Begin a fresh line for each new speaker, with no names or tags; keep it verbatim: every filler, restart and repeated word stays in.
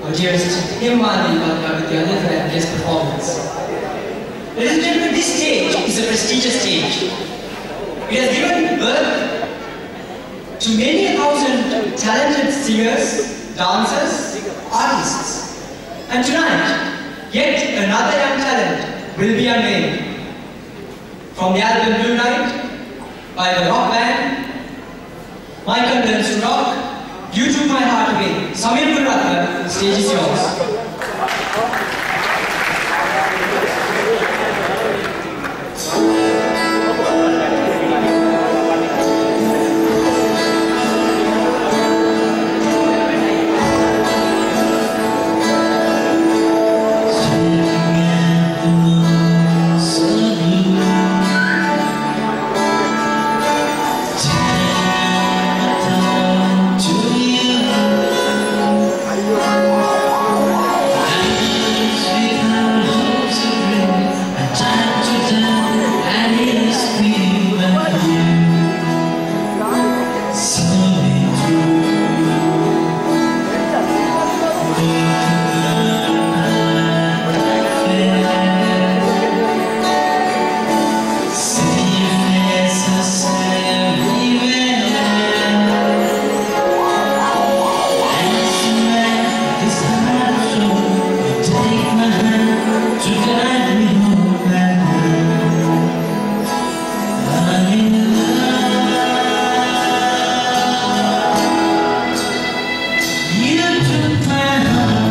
our dearest Himani Bhatta with the other for guest performance. Ladies and gentlemen, this stage is a prestigious stage. It has given birth to many thousand talented singers, dancers, artists. And tonight, yet another young talent will be unveiled. From the album Blue Night, by the rock band, Michael Learns to Rock, You Took My Heart Away. Samir Gulratla, the stage is yours. You took my heart.